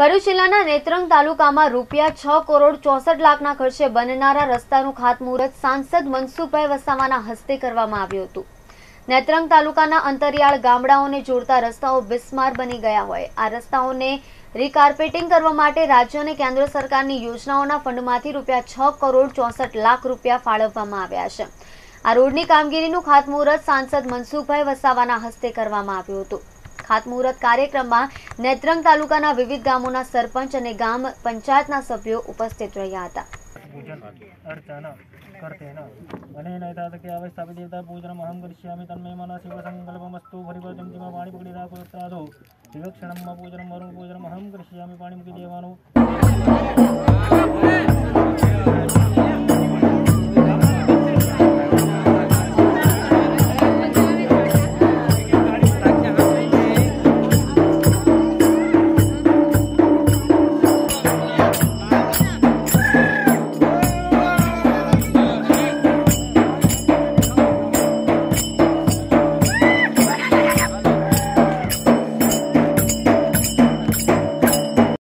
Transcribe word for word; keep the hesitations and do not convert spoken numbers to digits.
ભરૂચ જિલ્લાના નેત્રંગ તાલુકામાં રૂપિયા છ કરોડ ચોસઠ લાખના ખર્ચે બનનારા રસ્તાનું ખાતમુહૂર્ત સાંસદ મનસુખભાઈ વસાવાના હસ્તે કરવામાં આવ્યું હતું। નેત્રંગ તાલુકાના અંતરિયાળ ગામડાઓને જોડતા રસ્તાઓ બિસ્માર બની ગયા હોય આ રસ્તાઓને રીકાર્પેટિંગ કરવા માટે રાજ્ય અને કેન્દ્ર સરકારની યોજનાઓના ફંડમાંથી રૂપિયા છ કરોડ ચોસઠ લાખ રૂપિયા ફાળવવામાં આવ્યા છે। આ રોડની કામગીરીનું ખાતમુહૂર્ત સાંસદ મનસુખભાઈ વસાવાના હસ્તે કરવામાં આવ્યું હતું। ખાતમુહૂર્ત કાર્યક્રમમાં નેત્રંગ તાલુકાના વિવિધ ગામોના સરપંચ અને ગામ પંચાયતના સભ્યો ઉપસ્થિત રહ્યા હતા। पूजनम